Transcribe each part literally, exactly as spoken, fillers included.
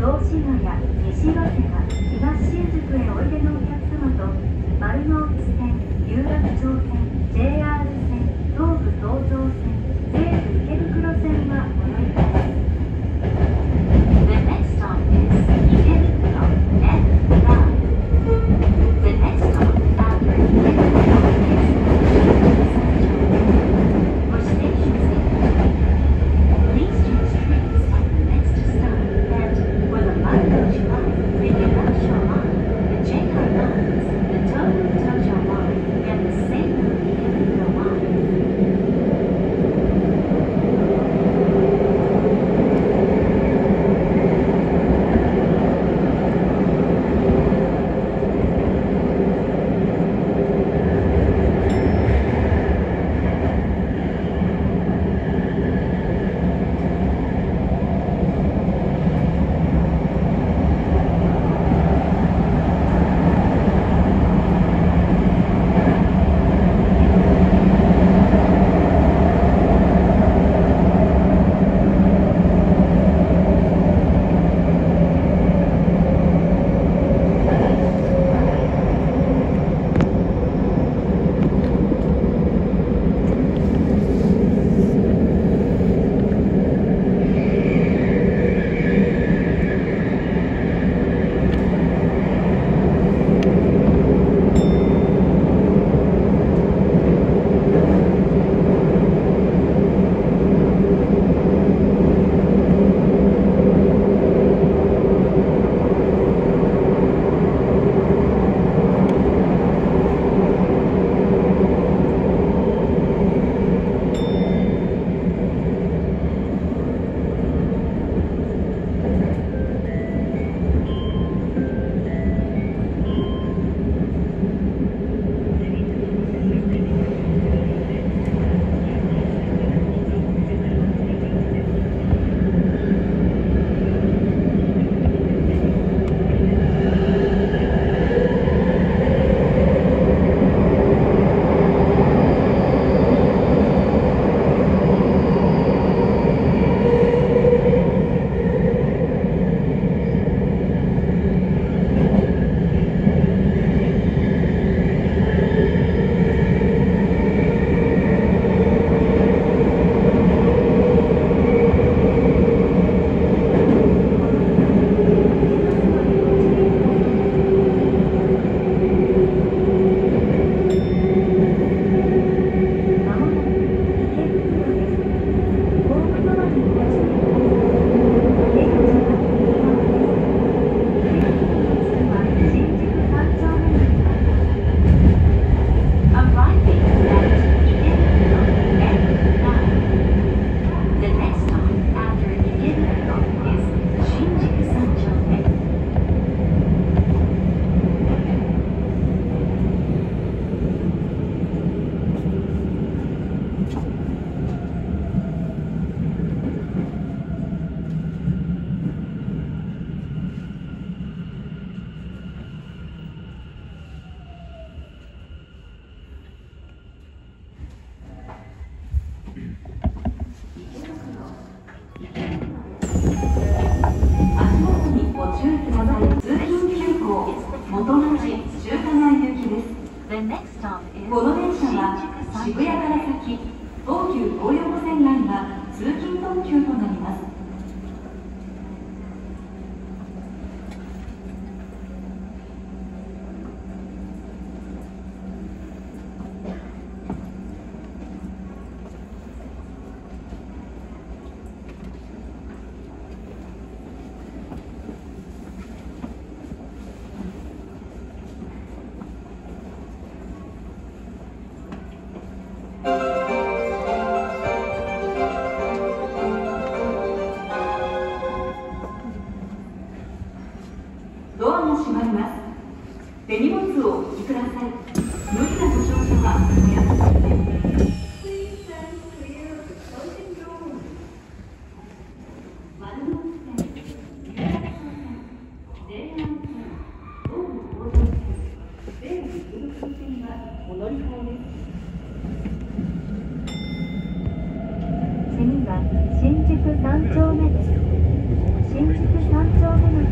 東滋賀や西早稲田、東新宿へおいでのお客様と、丸の内線、有楽町線、ジェイアール 線、東武東上線、西武池袋線はお乗り換えです。The next stop is 池袋 エフナイン. The next stop after 池袋is For station safety, please change trains at the next stop and for the Marunochi line, the Yamacho line, the J R lines, the Tobu Tojo line, and the Seibu Ikebukuro line. この電車は渋谷から先、東急東横線内が通勤特急となります。ドアが閉まります。手荷物をお引きください。無理なご乗車はおやめください。丸の内線、有楽町線、ジェイアール 線、東武東上線、西武池袋線はお乗り換えです。次は新宿三丁目です。新宿三丁目の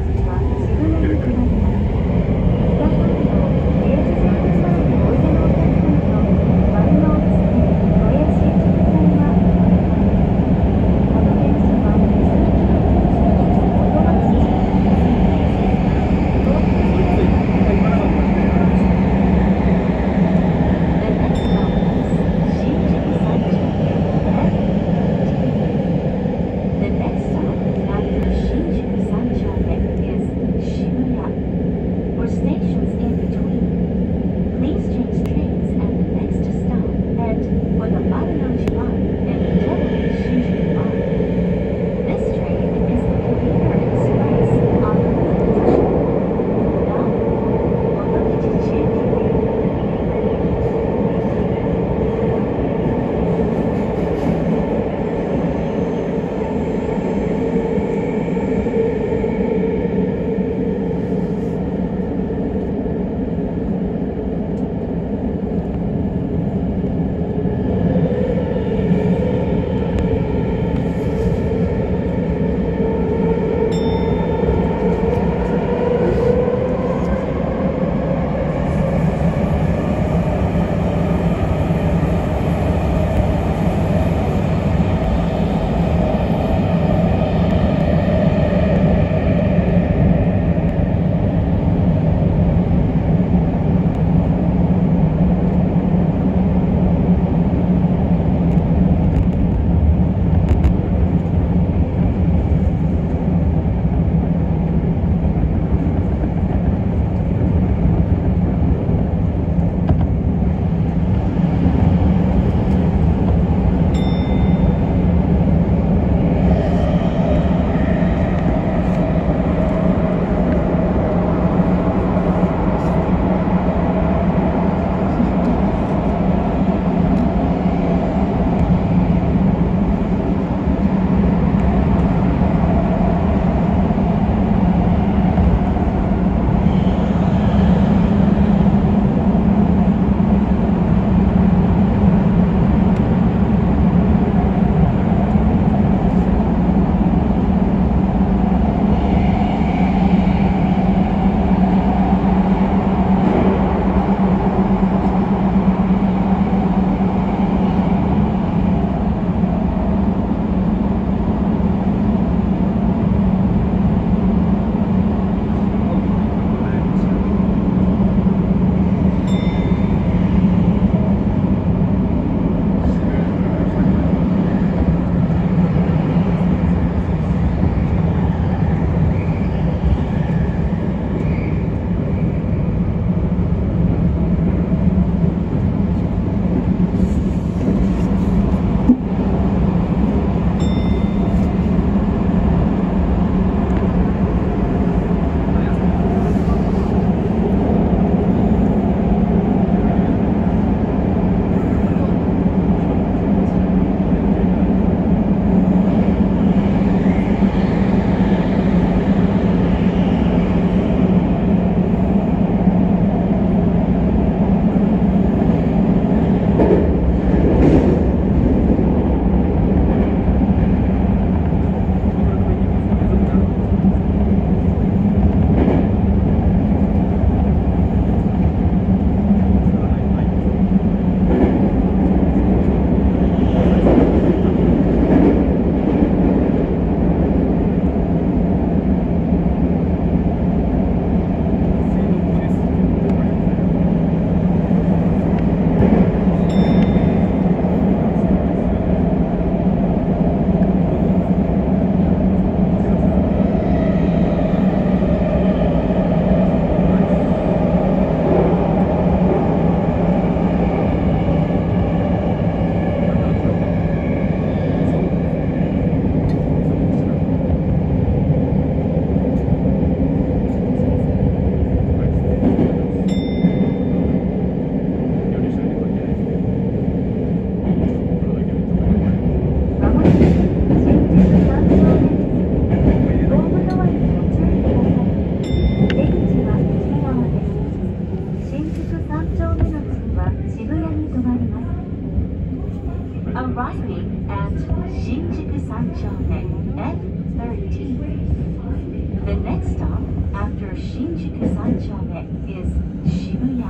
next stop after Shinjuku 三丁目 is Shibuya.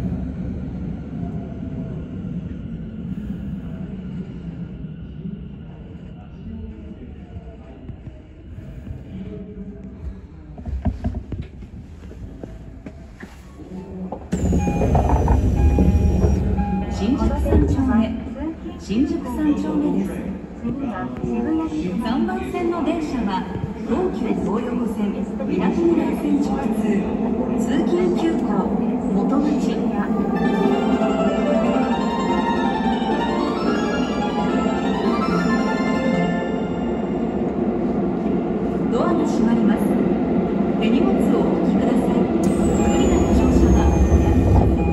新宿三丁目です。さんばん線の電車は東急東横線みなとみらい線直通通勤急行元町。ドアが閉まります。手荷物をお置きください。無理なご乗車はおやめください。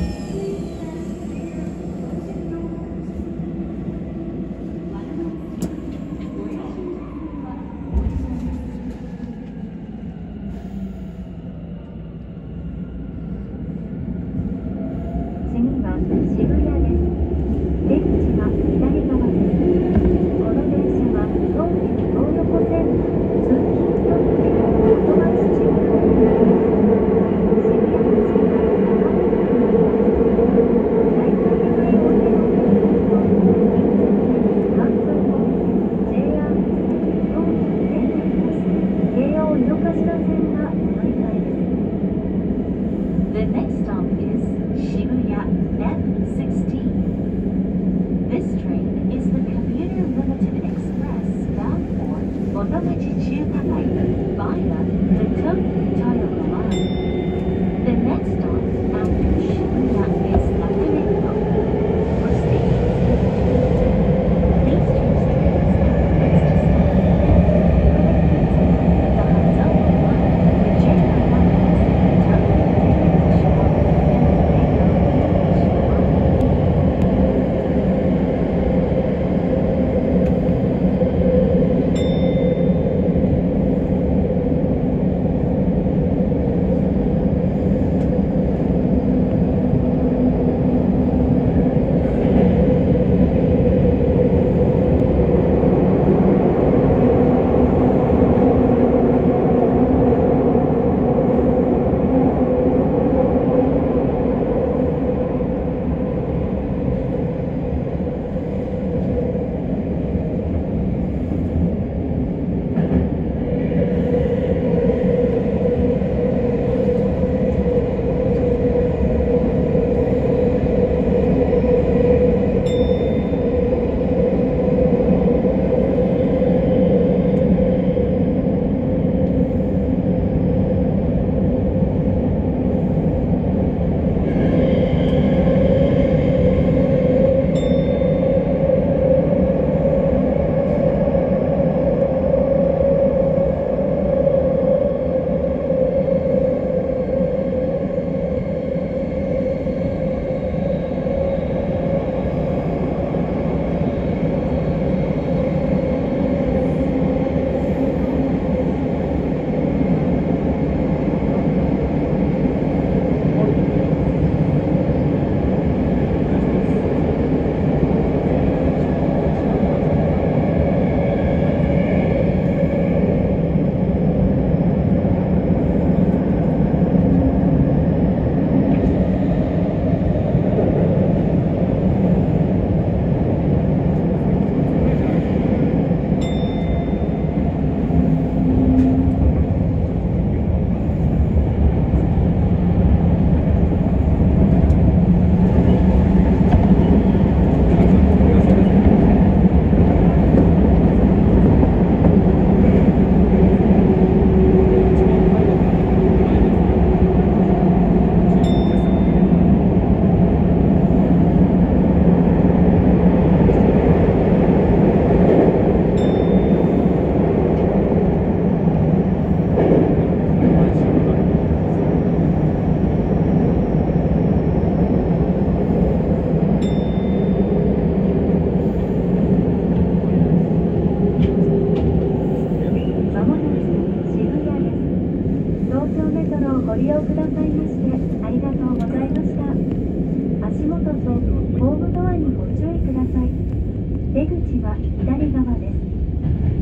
The next stop is Shibuya F sixteen. This train is the commuter limited express bound for Motomachi Chiyotakai via the Tokyu-Toyoko line. The next stop after Shibuya is Nakanoto. For station please change tickets at the next stop. The Hanzawa line, the J R line is Tokyo.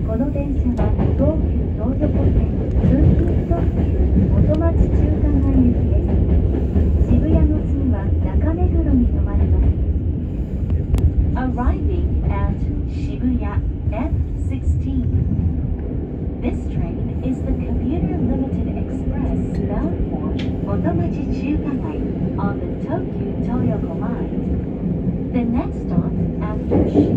この電車は東急東横線通勤特急元町中華街行きです。渋谷の次は中目黒に停まります。 Arriving at Shibuya F sixteen. This train is the commuter limited express bound for Motomachi Chukagai on the Tokyu Toyoko line. The next stop after Shibuya